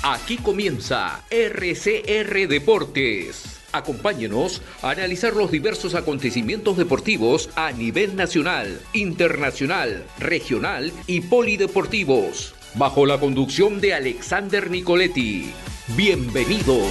Aquí comienza RCR Deportes. Acompáñenos a analizar los diversos acontecimientos deportivos a nivel nacional, internacional, regional y polideportivos, bajo la conducción de Alexander Nicoletti. Bienvenidos.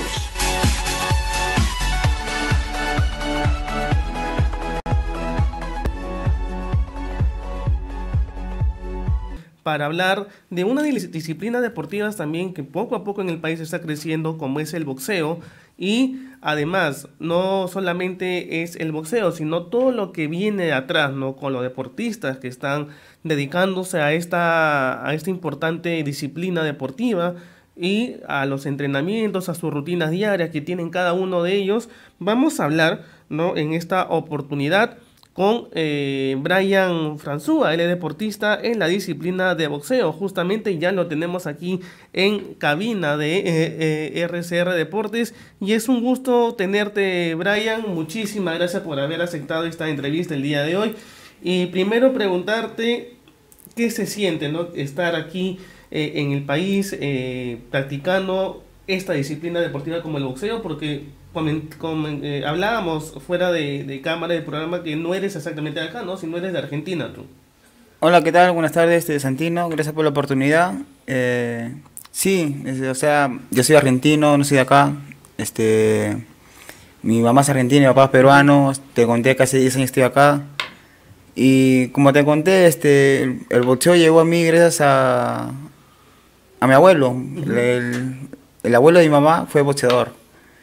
Para hablar de una de las disciplinas deportivas también que poco a poco en el país está creciendo, como es el boxeo. Y además, no solamente es el boxeo, sino todo lo que viene de atrás, ¿no? Con los deportistas que están dedicándose a esta importante disciplina deportiva y a los entrenamientos, a sus rutinas diarias que tienen cada uno de ellos. Vamos a hablar, ¿no?, en esta oportunidad con Brian Franzúa. Él es deportista en la disciplina de boxeo. Justamente ya lo tenemos aquí en cabina de RCR Deportes. Y es un gusto tenerte, Brian. Muchísimas gracias por haber aceptado esta entrevista el día de hoy. Y primero preguntarte qué se siente, ¿no?, estar aquí en el país practicando esta disciplina deportiva como el boxeo, porque hablábamos fuera de cámara del programa que no eres exactamente de acá, ¿no?, sino eres de Argentina tú. Hola, ¿qué tal? Buenas tardes, Santino, gracias por la oportunidad. Sí, o sea, yo soy argentino, no soy de acá. Mi mamá es argentina, mi papá es peruano. Te conté que hace 10 años estoy acá. Y como te conté, el boxeo llegó a mí gracias a mi abuelo. El abuelo de mi mamá fue boxeador.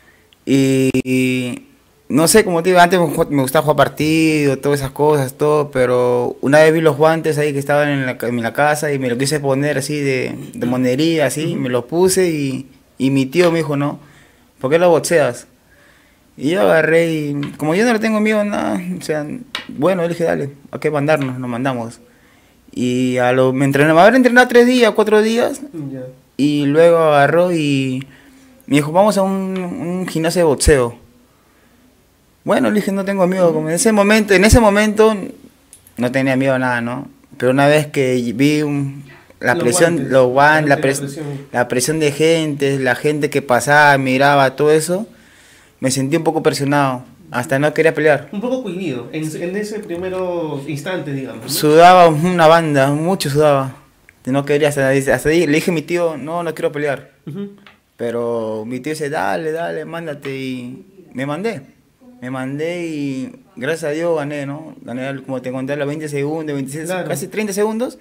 Y no sé, como te digo, antes me gustaba jugar partido, todas esas cosas, todo, pero una vez vi los guantes ahí que estaban en la casa y me los quise poner así de monería, así, me los puse y mi tío me dijo, no, ¿por qué lo boxeas? Y yo agarré y como yo no le tengo miedo a nada, o sea, bueno, le dije, dale, hay que mandarnos, nos mandamos. Y me entrenaba, haber entrenado 3 días, 4 días, y luego agarró y me dijo, vamos a un gimnasio de boxeo. Bueno, le dije, no tengo miedo. Como en ese momento no tenía miedo a nada, ¿no? Pero una vez que vi la presión de gente, la gente que pasaba, miraba, todo eso, me sentí un poco presionado. Hasta no quería pelear. Un poco cohibido, en ese primero instante, digamos, ¿no? Sudaba una banda, mucho sudaba. No quería, hasta ahí le dije a mi tío, no quiero pelear. Pero mi tío dice, dale, mándate. Y me mandé y gracias a Dios gané, ¿no? Gané, como te conté, a los 20 segundos, 26, claro, casi 30 segundos,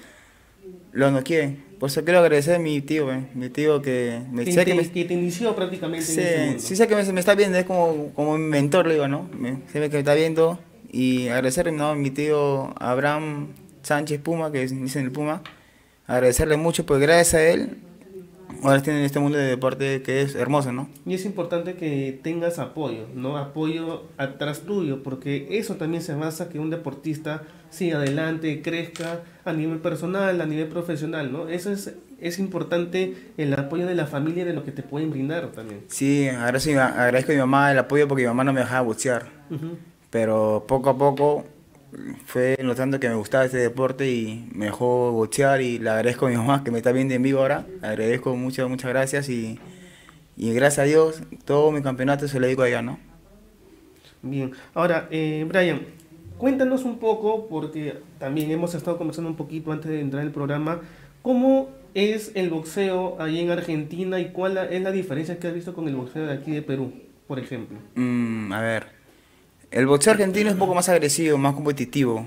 lo noqueé. Por eso quiero agradecer a mi tío que te inició prácticamente sí, en ese mundo. Sí sé que me está viendo, es como mi mentor, le digo, ¿no? Se ve que me está viendo. Y agradecerle, ¿no?, a mi tío Abraham Sánchez Puma, que dicen el Puma. Agradecerle mucho, porque gracias a él ahora tienen este mundo de deporte que es hermoso, ¿no? Y es importante que tengas apoyo, ¿no? Apoyo atrás tuyo, porque eso también se basa que un deportista siga adelante, crezca a nivel personal, a nivel profesional, ¿no? Eso es importante, el apoyo de la familia, de lo que te pueden brindar también. Sí, agradezco a mi mamá el apoyo, porque mi mamá no me dejaba boxear. Pero poco a poco fue notando que me gustaba este deporte y me dejó boxear, y le agradezco a mi mamá que me está viendo en vivo ahora. Le agradezco muchas gracias y gracias a Dios todo mi campeonato se lo dedico a ella, ¿no? Bien, ahora Brian, cuéntanos un poco, porque también hemos estado conversando un poquito antes de entrar al programa, ¿cómo es el boxeo ahí en Argentina y cuál es la diferencia que has visto con el boxeo de aquí de Perú, por ejemplo? A ver, el boxeo argentino es un poco más agresivo, más competitivo.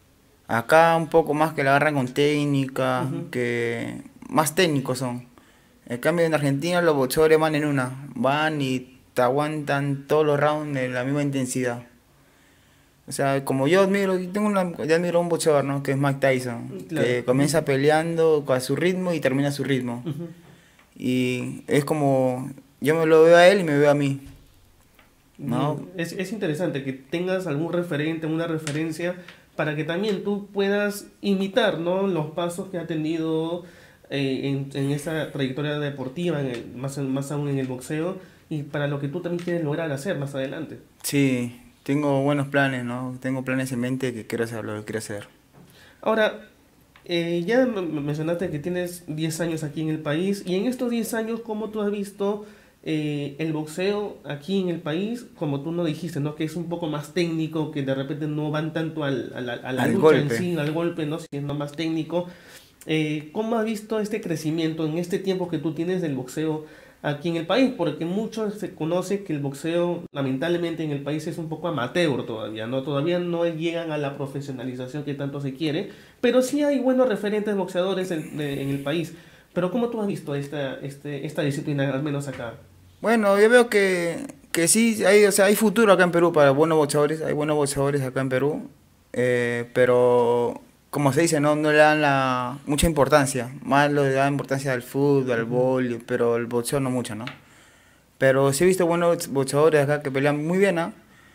Acá un poco más que la agarran con técnica, que más técnicos son. En cambio en Argentina los boxeadores van y te aguantan todos los rounds de la misma intensidad. O sea, como yo admiro a un boxeador, ¿no?, que es Mike Tyson, claro, que comienza peleando a su ritmo y termina a su ritmo. Y es como, yo me lo veo a él y me veo a mí, ¿no? Es interesante que tengas algún referente, una referencia, para que también tú puedas imitar, ¿no?, los pasos que ha tenido en esa trayectoria deportiva, más aún en el boxeo, y para lo que tú también quieres lograr hacer más adelante. Sí, tengo buenos planes, ¿no? Tengo planes en mente que quiero hacer, lo que quiero hacer. Ahora, Ya mencionaste que tienes 10 años aquí en el país y en estos 10 años, ¿cómo tú has visto el boxeo aquí en el país? Como tú no dijiste, ¿no? Que es un poco más técnico, que de repente no van tanto a la Al lucha en golpe. sí, al golpe, ¿no? Sino más técnico. ¿Cómo has visto este crecimiento en este tiempo que tú tienes del boxeo aquí en el país? Porque mucho se conoce que el boxeo, lamentablemente, en el país es un poco amateur todavía, ¿no? Todavía no llegan a la profesionalización que tanto se quiere, pero sí hay buenos referentes boxeadores en el país. Pero ¿cómo tú has visto esta disciplina, al menos acá? Bueno, yo veo que sí, hay, o sea, hay futuro acá en Perú para buenos boxeadores, hay buenos boxeadores acá en Perú, pero como se dice, no le dan mucha importancia, más le dan importancia al fútbol, al Ujú. vóley, pero el boxeo no mucho, ¿no? Pero sí he visto buenos boxeadores acá que pelean muy bien, ¿ah?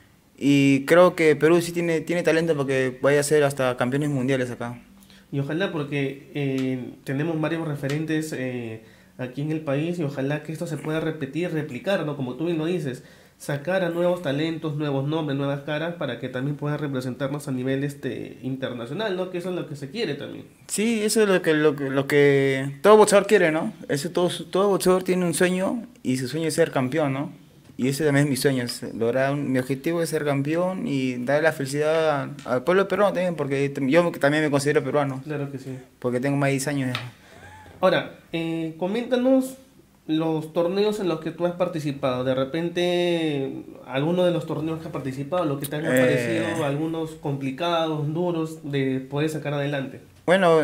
Y creo que Perú sí tiene talento para que vaya a ser hasta campeones mundiales acá. Y ojalá, porque tenemos varios referentes aquí en el país y ojalá que esto se pueda repetir, replicar, ¿no? Como tú bien lo dices, sacar a nuevos talentos, nuevos nombres, nuevas caras para que también puedan representarnos a nivel internacional, ¿no? Que eso es lo que se quiere también. Sí, eso es lo que todo boxeador quiere, ¿no? Eso todo boxeador tiene un sueño y su sueño es ser campeón, ¿no? Y ese también es mi sueño, mi objetivo es ser campeón y darle la felicidad al pueblo peruano también, porque yo también me considero peruano, Claro que sí. porque tengo más de 10 años ya. Ahora, coméntanos los torneos en los que tú has participado. De repente, alguno de los torneos que has participado, lo que te han Eh, parecido, algunos complicados, duros, de poder sacar adelante. bueno,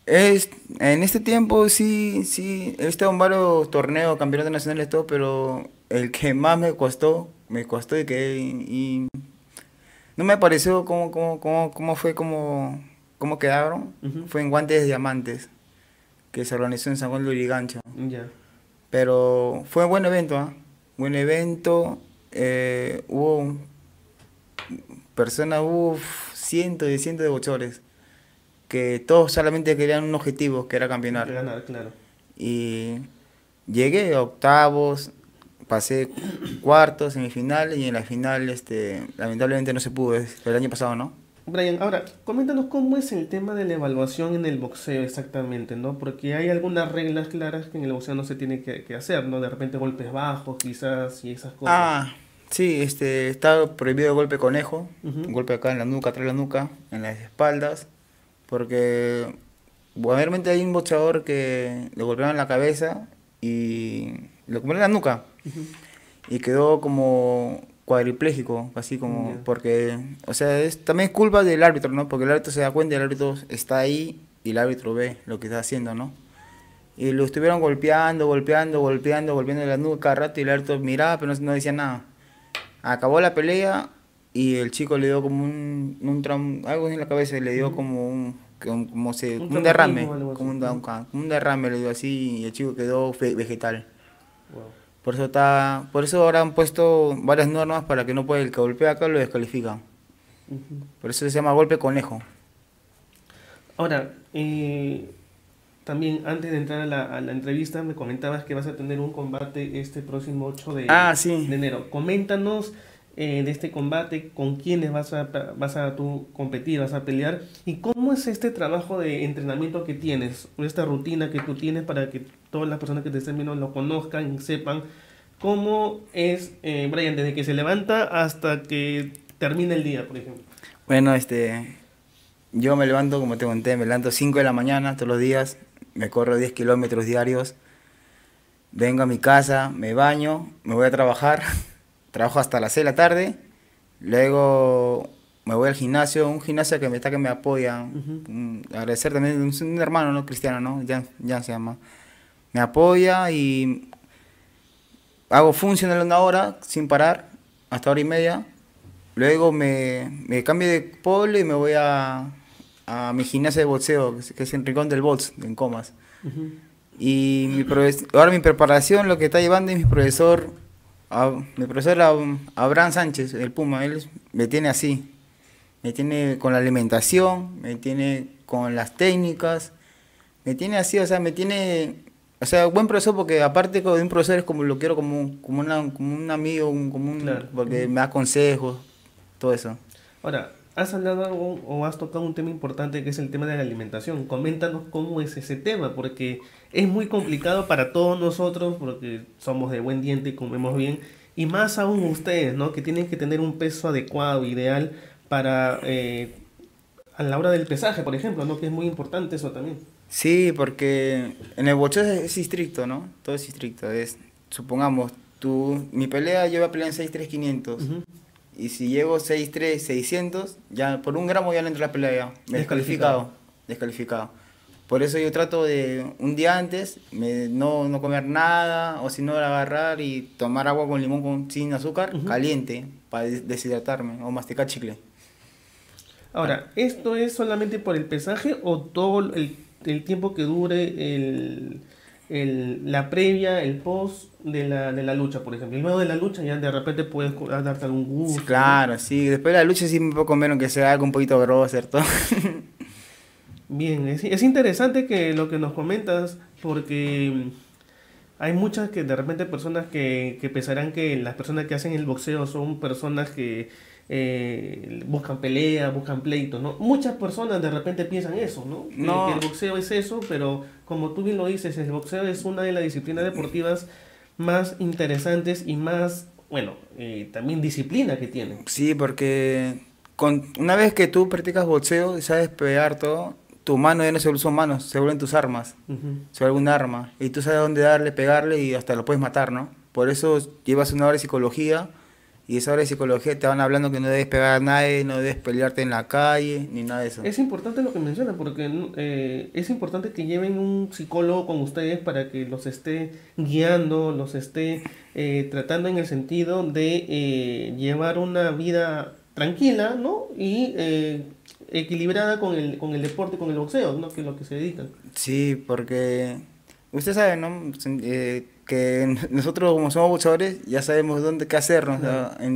en este tiempo sí, he estado en varios torneos, campeonatos nacionales, todo, pero el que más me costó y no me pareció cómo fue, cómo quedaron. Ujú. Fue en Guantes de Diamantes, que se organizó en San Juan de Lurigancho. Ya. Pero fue un buen evento, ¿ah? Buen evento. Hubo personas, hubo cientos y cientos de boxeadores, que todos solamente querían un objetivo, que era De campeonar. ganar, claro. Y llegué a octavos, pasé cuartos, semifinales y en la final, lamentablemente no se pudo, el año pasado, ¿no? Brian, ahora, coméntanos cómo es el tema de la evaluación en el boxeo exactamente, ¿no? Porque hay algunas reglas claras que en el boxeo no se tiene que hacer, ¿no? De repente golpes bajos, quizás, y esas cosas. Ah, sí, está prohibido el golpe conejo, un Ujú. golpe acá en la nuca, atrás de la nuca, en las espaldas, porque realmente hay un boxeador que le golpearon en la cabeza y le golpearon en la nuca Ujú. y quedó como cuadripléjico, así como, Ya. porque, o sea, también es culpa del árbitro, ¿no? Porque el árbitro se da cuenta y el árbitro está ahí y el árbitro ve lo que está haciendo, ¿no? Y lo estuvieron golpeando la nuca cada rato y el árbitro miraba, pero no decía nada. Acabó la pelea y el chico le dio como algo en la cabeza, le dio Ujú. como Un un traumatismo derrame, o algo así. Ujú. como un derrame le dio así y el chico quedó vegetal. Wow. Por eso ahora han puesto varias normas para que no pueda, el que golpea acá lo descalifican. Ujú. Por eso se llama golpe conejo. Ahora, también antes de entrar a la entrevista me comentabas que vas a tener un combate este próximo 8 Ah, sí. de enero. Coméntanos de este combate, con quiénes vas a tú competir, vas a pelear y cómo es este trabajo de entrenamiento que tienes, esta rutina que tú tienes para que todas las personas que te estén viendo lo conozcan, sepan cómo es Brian desde que se levanta hasta que termina el día, por ejemplo. Bueno, yo me levanto, como te conté, me levanto 5 de la mañana todos los días, me corro 10 kilómetros diarios, vengo a mi casa, me baño, me voy a trabajar, trabajo hasta las 6 de la tarde, luego me voy al gimnasio, un gimnasio que me apoya, Ujú. agradecer también, un hermano, ¿no? Cristiano, ¿no? Jan se llama, me apoya y hago funcional una hora sin parar, hasta hora y media, luego me cambio de polo y me voy a mi gimnasia de boxeo, que es en Rincón del Box, en Comas. Ujú. Y ahora mi preparación, lo que está llevando es mi profesor Abraham Sánchez, el Puma. Él me tiene así, me tiene con la alimentación, me tiene con las técnicas, me tiene así, o sea, o sea, buen profesor, porque aparte de un profesor es como lo quiero como un amigo, Claro. porque Ujú. me da consejos, todo eso. Ahora, has hablado o has tocado un tema importante que es el tema de la alimentación. Coméntanos cómo es ese tema, porque es muy complicado para todos nosotros, porque somos de buen diente y comemos bien, y más aún ustedes, ¿no? Que tienen que tener un peso adecuado, ideal, para a la hora del pesaje, por ejemplo, ¿no? Que es muy importante eso también. Sí, porque en el boxeo es estricto, ¿no? Todo es estricto. Supongamos, mi pelea yo voy a pelear en 6'3", 500. Ujú. Y si llego 6'3", 600, ya por 1 gramo ya no entro a la pelea ya. Descalificado. Descalificado. Por eso yo trato de un día antes no comer nada, o si no agarrar y tomar agua con limón sin azúcar, Ujú. caliente, para deshidratarme, o masticar chicle. Ahora, ¿esto es solamente por el pesaje o todo el tiempo que dure la previa, el post de la lucha, por ejemplo? El medio de la lucha ya de repente puedes darte algún Sí, gusto, ¿no? claro, sí. Después de la lucha sí me puedo comer aunque sea algo un poquito grosero, todo. Bien, es interesante que lo que nos comentas, porque hay muchas que de repente personas que pensarán que las personas que hacen el boxeo son personas que buscan pelea, buscan pleito, ¿no? Muchas personas de repente piensan eso, ¿no? Que No, el boxeo es eso, pero como tú bien lo dices, el boxeo es una de las disciplinas deportivas más interesantes y más, bueno, también disciplina que tiene. sí, porque una vez que tú practicas boxeo y sabes pegar todo, tu mano ya no se son manos, se vuelven tus armas, Ujú. se vuelve un arma. Y tú sabes dónde darle, pegarle y hasta lo puedes matar, ¿no? Por eso llevas 1 hora de psicología y esa hora de psicología te van hablando que no debes pegar a nadie, no debes pelearte en la calle, ni nada de eso. Es importante lo que menciona porque es importante que lleven un psicólogo con ustedes para que los esté guiando, los esté tratando en el sentido de llevar una vida tranquila, ¿no? Y equilibrada con el deporte, con el boxeo, ¿no? Que es lo que se dedican. Sí, porque usted sabe, ¿no? Que nosotros como somos boxeadores ya sabemos qué hacernos. Claro. O sea,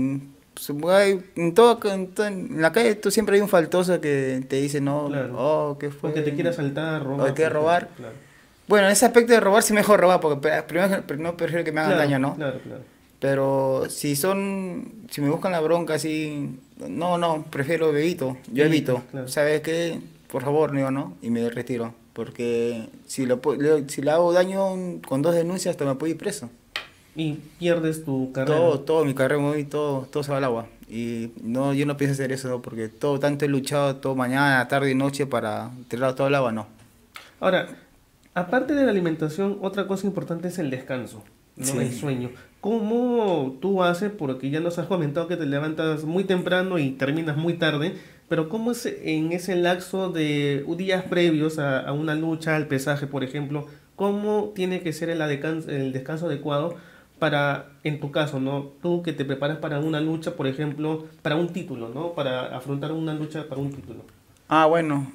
en la calle tú siempre hay un faltoso que te dice, no, Claro. oh, ¿qué O que te fue? quiera saltar, O robar, te quiere por ejemplo. robar. Claro. Bueno, en ese aspecto de robar sí mejor robar, porque primero no prefiero que me hagan Claro, daño, ¿no? claro, claro. Pero si me buscan la bronca así, no, prefiero evito, yo Evitas, evito. claro. ¿Sabes qué? Por favor, digo, ¿no? Y me retiro. Porque si le hago daño con 2 denuncias, hasta me puedo ir preso. Y pierdes tu carrera. Todo mi carrera, todo se va al agua. Y no, yo no pienso hacer eso, ¿no? Porque tanto he luchado todo mañana, tarde y noche para tirar todo al agua, no. Ahora, aparte de la alimentación, otra cosa importante es el descanso, ¿no? Sí. El sueño. ¿Cómo tú haces? Porque ya nos has comentado que te levantas muy temprano y terminas muy tarde, pero ¿cómo es en ese lapso de días previos a una lucha, al pesaje, por ejemplo? ¿Cómo tiene que ser el descanso adecuado para, en tu caso, ¿no? Tú que te preparas para una lucha, por ejemplo, para un título, ¿no? Para afrontar una lucha para un título. Ah, bueno,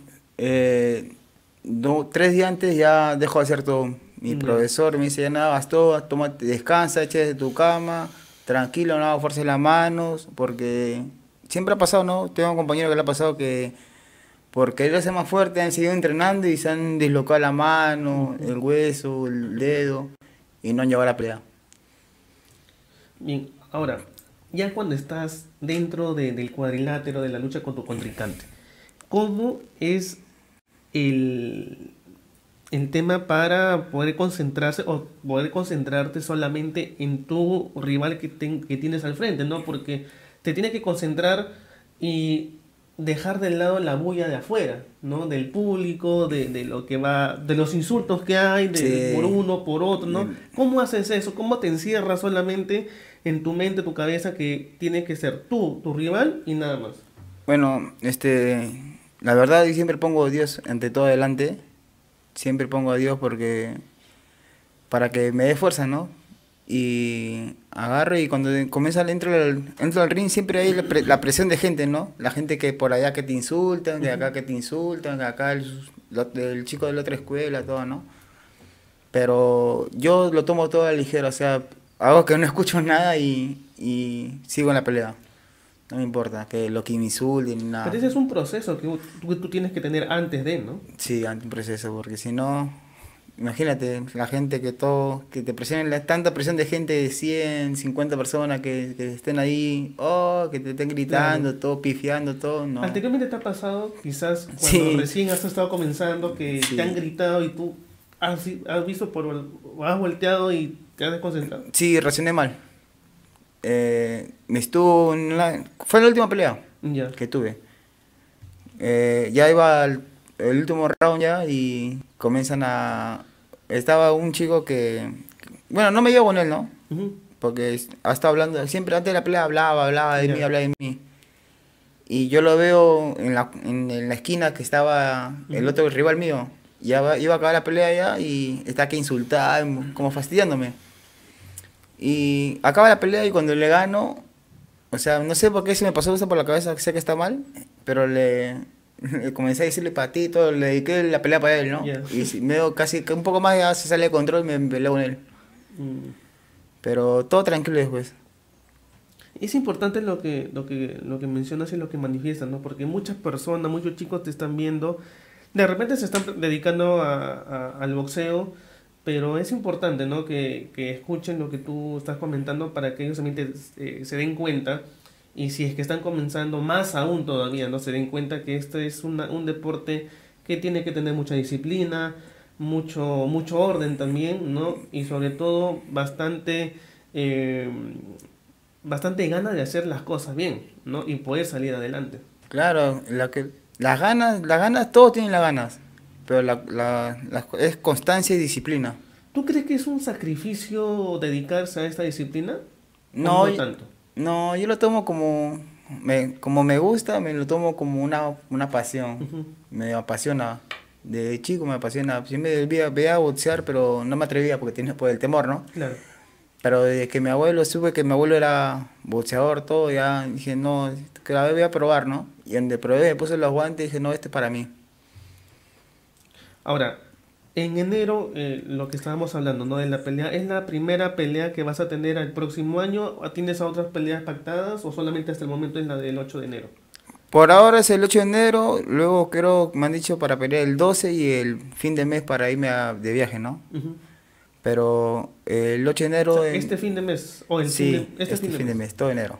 3 días antes ya dejo de hacer todo. Mi Ya. profesor me dice, ya nada, hagas todo, tómate, descansa, échate de tu cama, tranquilo, no fuerces las manos, porque siempre ha pasado, ¿no? Tengo un compañero que le ha pasado que por querer ser más fuerte han seguido entrenando y se han dislocado la mano, el hueso, el dedo, y no han llegado a la pelea. Bien, ahora, ya cuando estás dentro del cuadrilátero de la lucha con tu contrincante, ¿cómo es el tema para poder concentrarse o poder concentrarte solamente en tu rival que tienes al frente, ¿no? Porque te tienes que concentrar y dejar de lado la bulla de afuera, ¿no? Del público, de lo que va, de los insultos que hay, Sí. por uno, por otro, ¿no? Bien. ¿Cómo haces eso? ¿Cómo te encierras solamente en tu mente, tu cabeza, que tiene que ser tú, tu rival y nada más? Bueno, la verdad yo siempre pongo a Dios ante todo adelante, siempre pongo a Dios porque para que me dé fuerza, ¿no? Y agarro y cuando entro al ring siempre hay la presión de gente, ¿no? La gente que por allá que te insultan, de acá que te insultan, de acá el chico de la otra escuela, todo, ¿no? Pero yo lo tomo todo a la ligera, o sea, hago que no escucho nada y sigo en la pelea. No me importa que lo que me insulten ni nada. Pero ese es un proceso que tú tienes que tener antes de, ¿no? Sí, ante un proceso, porque si no, imagínate, la gente que todo, que te presionen, tanta presión de gente de 100, 50 personas que estén ahí, oh, que te estén Claro. gritando, todo, pifiando, todo, no. ¿Anteriormente te ha pasado, quizás cuando Sí, recién has estado comenzando, que te han sí. gritado y tú has visto o has volteado y te has desconcentrado? Sí, reaccioné mal. Me estuvo fue la última pelea Ya. que tuve. Ya iba el último round ya y comienzan a... Estaba un chico bueno, no me llevo con él, ¿no? Ujú. Porque ha estado hablando, siempre antes de la pelea hablaba de mí, Ya. hablaba de mí. Y yo lo veo en la esquina que estaba el Ujú. otro rival mío. Iba a acabar la pelea ya y está que insultar, como fastidiándome. Y acaba la pelea y cuando le gano, o sea, no sé por qué se me pasó eso por la cabeza, sé que está mal, pero le comencé a decirle patito, le dediqué la pelea para él, ¿no? Ya. Y me dio casi que un poco más ya se sale de control y me peleé con él. Mm. Pero todo tranquilo después. Es importante lo que mencionas y lo que manifiestas, ¿no? Porque muchas personas, muchos chicos te están viendo, de repente se están dedicando al boxeo, pero es importante, ¿no? Que escuchen lo que tú estás comentando para que ellos también se den cuenta y si es que están comenzando más aún todavía, ¿no? Se den cuenta que este es un deporte que tiene que tener mucha disciplina, mucho orden también, ¿no? Y sobre todo eh, bastante ganas de hacer las cosas bien, ¿no? Y poder salir adelante. Claro, las ganas, todos tienen las ganas, pero es constancia y disciplina. ¿Tú crees que es un sacrificio dedicarse a esta disciplina o No, no tanto? no, yo lo tomo como me gusta, me lo tomo como una pasión. Ujú. Me apasiona. De chico me apasiona. Siempre veía boxear, pero no me atrevía porque tenía por el temor, ¿no? Claro. Pero desde que mi abuelo supe que mi abuelo era boxeador, todo, ya dije, no, que la vez voy a probar, ¿no? Y donde probé, me puse los guantes y dije, no, este es para mí. Ahora, en enero, lo que estábamos hablando, ¿no? De la pelea, ¿es la primera pelea que vas a tener el próximo año? ¿O tienes a otras peleas pactadas o solamente hasta el momento es la del 8 de enero? Por ahora es el 8 de enero, luego creo, me han dicho para pelear el 12 y el fin de mes para irme de viaje, ¿no? Ujú. Pero el 8 de O sea, enero, este fin de mes, o el fin de, sí, este este fin de fin de mes. mes, todo enero.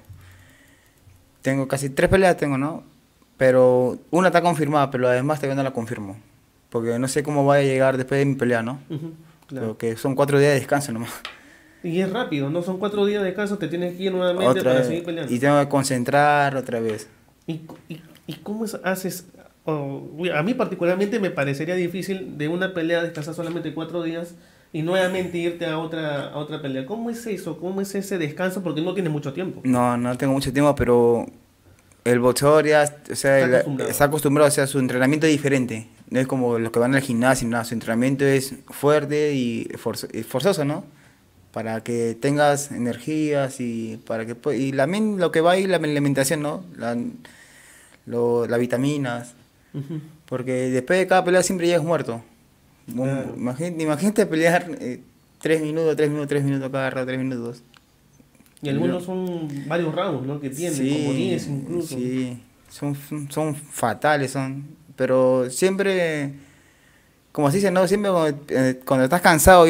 Tengo casi 3 peleas, tengo, ¿no? Pero una está confirmada, pero además todavía no la confirmo. Porque no sé cómo vaya a llegar después de mi pelea, ¿no? Ujú. Claro. Pero que son 4 días de descanso nomás. Y es rápido, ¿no? Son 4 días de casa, te tienes que ir nuevamente Otra para vez, seguir peleando. y tengo que concentrar otra vez. ¿Y cómo haces? A mí particularmente me parecería difícil de una pelea descansar solamente 4 días y nuevamente irte a otra pelea. ¿Cómo es eso? ¿Cómo es ese descanso? Porque no tienes mucho tiempo. No, no tengo mucho tiempo, pero el boxeador ya, o sea, Está acostumbrado. está acostumbrado, o sea, su entrenamiento es diferente. No es como los que van al gimnasio, nada, su entrenamiento es fuerte y forzoso, ¿no? Para que tengas energías y para que y también lo que va ahí la alimentación, ¿no? Las vitaminas, Ujú. porque después de cada pelea siempre llegas muerto. Claro. Imagínate pelear 3 minutos, 3 minutos, 3 minutos cada rato, 3 minutos. Y algunos son varios rounds, ¿no? Que tienen, como 10 Sí, incluso. sí, son fatales, pero siempre, como se dice, ¿no? Siempre cuando estás cansado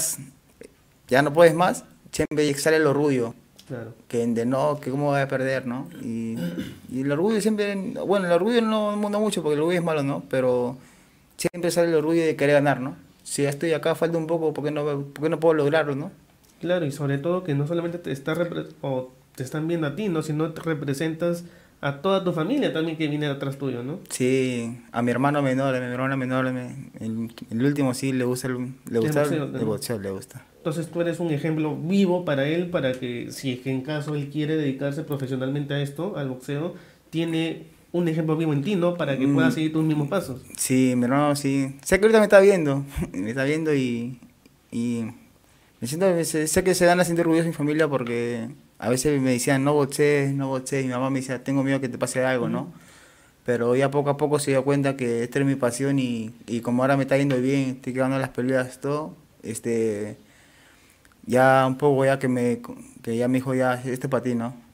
ya no puedes más, siempre sale el orgullo, Claro. que de no, que cómo voy a perder, ¿no? Y el orgullo siempre, bueno, el orgullo no mucho, porque el orgullo es malo, ¿no? Pero siempre sale el orgullo de querer ganar, ¿no? Si ya estoy acá, falta un poco, ¿por qué no puedo lograrlo, no? Claro, y sobre todo que no solamente o te están viendo a ti, ¿no? Sino te representas a toda tu familia también que viene atrás tuyo, ¿no? Sí, a mi hermano menor, a mi hermana menor, el último sí le gusta le El gusta boxeo, el ¿no? boxeo, le gusta. Entonces tú eres un ejemplo vivo para él, para que si es que en caso él quiere dedicarse profesionalmente a esto, al boxeo, tiene un ejemplo vivo en ti, ¿no? Para que pueda Mm, seguir tus mismos pasos. sí, mi hermano sí. Sé que ahorita me está viendo, me está viendo y sé que se dan a sentir orgullosos mi familia porque a veces me decían no boxees, no boxees, y mi mamá me decía tengo miedo que te pase algo, Ujú. ¿no? Pero ya poco a poco se dio cuenta que esta es mi pasión y como ahora me está yendo bien, estoy quedando las peleas, todo, ya un poco ya que ya me dijo ya, este es para ti, ¿no?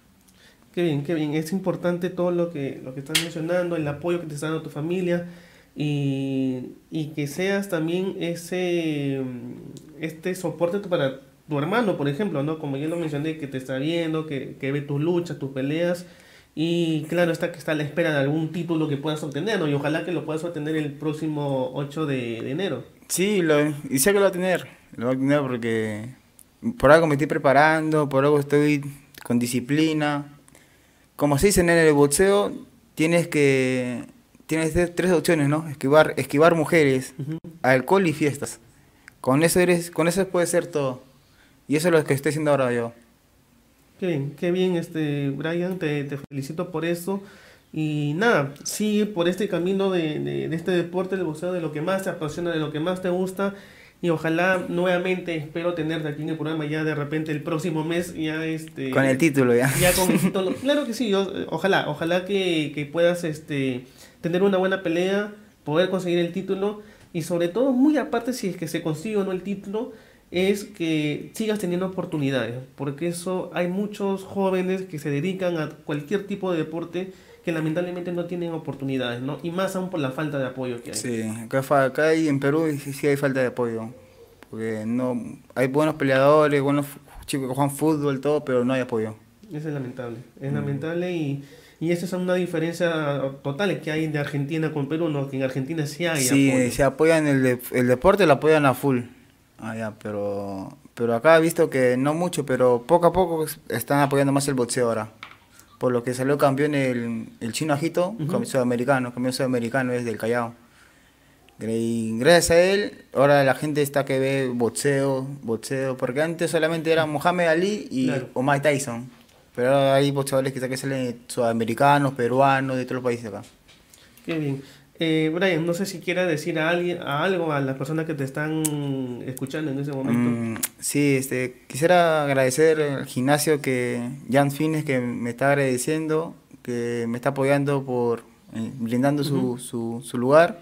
Qué bien, qué bien. Es importante todo lo que estás mencionando, el apoyo que te está dando tu familia. y que seas también este soporte para tu hermano, por ejemplo, ¿no? Como ya lo mencioné, que te está viendo, que ve tus luchas, tus peleas, y claro, que está a la espera de algún título que puedas obtener, ¿no? Y ojalá que lo puedas obtener el próximo 8 de enero. Sí, y sé que lo voy a tener porque por algo me estoy preparando, por algo estoy con disciplina. Como se dice en el boxeo, tienes tres opciones, ¿no? Esquivar mujeres, Ujú. alcohol y fiestas. Con eso puede ser todo. Y eso es lo que estoy haciendo ahora yo. Qué bien, Brian, te felicito por eso. Y nada, sigue por este camino de este deporte, del boxeo, de lo que más te apasiona, de lo que más te gusta. Y ojalá nuevamente espero tenerte aquí en el programa ya de repente el próximo mes, ya Con el título ya. ya con el título. Claro que sí, ojalá que puedas tener una buena pelea, poder conseguir el título y sobre todo, muy aparte si es que se consigue o no el título, es que sigas teniendo oportunidades, porque eso hay muchos jóvenes que se dedican a cualquier tipo de deporte que lamentablemente no tienen oportunidades, ¿no? Y más aún por la falta de apoyo que hay. Sí, acá en Perú sí hay falta de apoyo. Porque no hay buenos peleadores, buenos chicos que juegan fútbol, todo, pero no hay apoyo. Eso es lamentable y esa es una diferencia total que hay de Argentina con Perú, ¿no? Que en Argentina sí hay Sí, apoyo. se apoyan el deporte, lo apoyan a full. Ya, pero acá he visto que no mucho, pero poco a poco están apoyando más el boxeo ahora. Por lo que salió campeón el chino Ajito, Ujú. campeón sudamericano es del Callao. Y gracias a él, ahora la gente está que ve boxeo, porque antes solamente era Muhammad Ali y Claro. o Mike Tyson. Pero ahora hay boxeadores que salen sudamericanos, peruanos, de todos los países acá. Qué bien. Brian, no sé si quieras decir algo a las personas que te están escuchando en ese momento. Sí, quisiera agradecer al gimnasio Jan Fines que me está agradeciendo, que me está apoyando brindando Ujú. su lugar,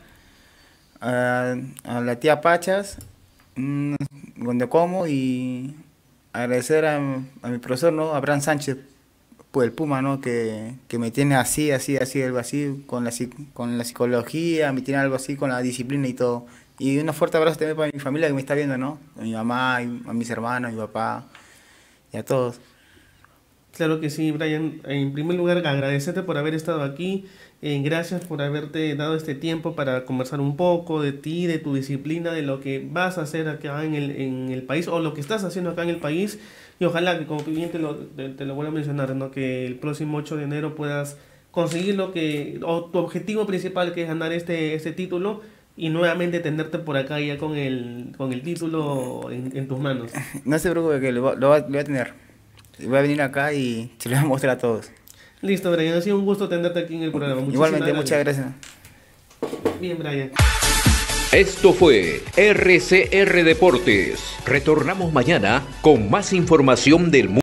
a la tía Pachas, donde como, y agradecer a mi profesor, ¿no? Abraham Sánchez, pues el Puma, ¿no? Que me tiene algo así, con la psicología, me tiene algo así con la disciplina y todo. Y un fuerte abrazo también para mi familia que me está viendo, ¿no? A mi mamá, a mis hermanos, a mi papá y a todos. Claro que sí, Brian. En primer lugar, agradecerte por haber estado aquí. Gracias por haberte dado este tiempo para conversar un poco de ti, de tu disciplina, de lo que vas a hacer acá en el país o lo que estás haciendo acá en el país. Y ojalá que, como bien te lo voy a mencionar, ¿no? Que el próximo 8 de enero puedas conseguir o tu objetivo principal, que es ganar este título y nuevamente tenerte por acá ya con el título en tus manos. No se preocupe que lo voy a tener. Voy a venir acá y se lo voy a mostrar a todos. Listo, Brian. Ha sido un gusto tenerte aquí en el programa. Muchísimas Igualmente, muchas gracias. gracias. Bien, Brian. Esto fue RCR Deportes. Retornamos mañana con más información del mundo.